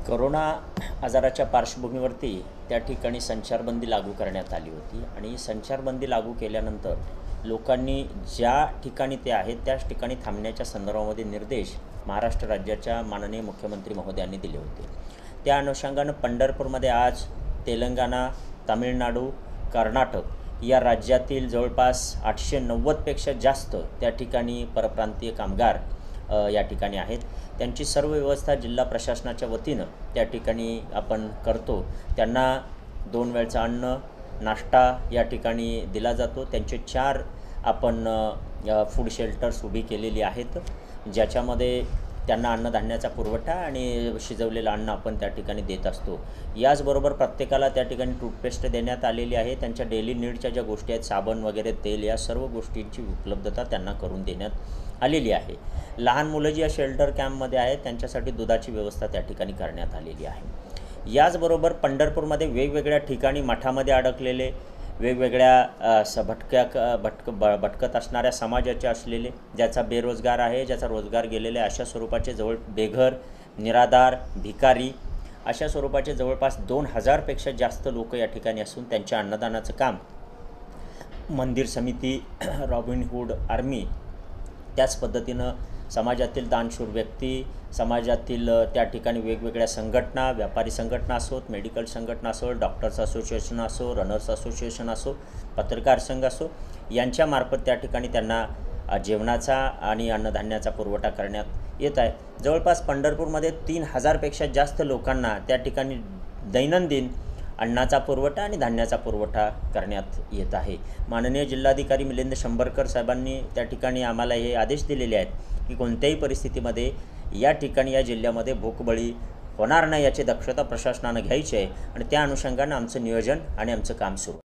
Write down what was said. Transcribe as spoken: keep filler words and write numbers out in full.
Corona आजाराच्या पार्श्वभूमीवरती त्या ठिकाणी संचारबंदी लागू करण्यात आली होती आणि संचारबंदी लागू केल्यानंतर लोकांनी ज्या ठिकाणी ते आहेत त्याच ठिकाणी थांबण्याच्या संदर्भामध्ये निर्देश महाराष्ट्र राज्याच्या माननीय मुख्यमंत्री महोदयांनी दिले होते। त्या अनुषंगानं पंढरपूरमध्ये आज तेलंगणा, तामिळनाडू, कर्नाटक या राज्यातील जवळपास आठशे नव्वदपेक्षा जास्त त्या ठिकाणी परप्रांतीय कामगार या ठिकाणी आहेत। त्यांची सर्व व्यवस्था जिल्हा प्रशासनाच्या वतीनं त्या ठिकाणी आपण करतो। त्यांना दोन वेळचं अन्न, नाश्ता या ठिकाणी दिला जातो। त्यांचे चार आपण फूड शेल्टर्स उभी केलेली आहेत, ज्याच्यामध्ये त्यांना अन्नधान्याचा पुरवठा आणि शिजवलेलं अन्न आपण त्या ठिकाणी देत असतो। याचबरोबर प्रत्येकाला त्या ठिकाणी टूथपेस्ट देण्यात आलेली आहे। त्यांच्या डेली नीडच्या ज्या गोष्टी आहेत, साबण वगैरे, तेल, या सर्व गोष्टींची उपलब्धता त्यांना करून देण्यात आलेली आहे। लहान मुलं जी या शेल्टर कॅम्पमध्ये आहेत त्यांच्यासाठी दुधाची व्यवस्था त्या ठिकाणी करण्यात आलेली आहे। याचबरोबर पंढरपूरमध्ये वेगवेगळ्या ठिकाणी मठामध्ये अडकलेले, वेगवेगळ्या स भटक्या भटक भटकत असणाऱ्या समाजाचे असलेले, ज्याचा बेरोजगार आहे, ज्याचा रोजगार गेलेले, अशा स्वरूपाचे जवळ बेघर, निराधार, भिकारी अशा स्वरूपाचे जवळपास दोन हजारपेक्षा जास्त लोक या ठिकाणी असून त्यांच्या अन्नदानाचं काम मंदिर समिती, रॉबिनहूड आर्मी, त्याच पद्धतीनं समाजातील दानशूर व्यक्ती, समाजातील त्या ठिकाणी वेगवेगळ्या संघटना, व्यापारी संघटना असोत, मेडिकल संघटना असो, डॉक्टर्स असोसिएशन असो, रनर्स असोसिएशन असो, पत्रकार संघ असो, यांच्यामार्फत त्या ठिकाणी त्यांना जेवणाचा आणि अन्नधान्याचा पुरवठा करण्यात येत आहे। जवळपास पंढरपूरमध्ये तीन हजारपेक्षा जास्त लोकांना त्या ठिकाणी दैनंदिन अन्नाचा पुरवठा आणि धान्याचा पुरवठा करण्यात येत आहे। माननीय जिल्हाधिकारी मिलिंद शंभरकर साहेबांनी त्या ठिकाणी आम्हाला हे आदेश दिलेले आहेत की कोणत्याही परिस्थितीमध्ये या ठिकाणी या जिल्ह्यामध्ये भूकबळी होणार नाही याची दक्षता प्रशासनानं घ्यायची आहे आणि त्या अनुषंगानं आमचं नियोजन आणि आमचं काम सुरू आहे।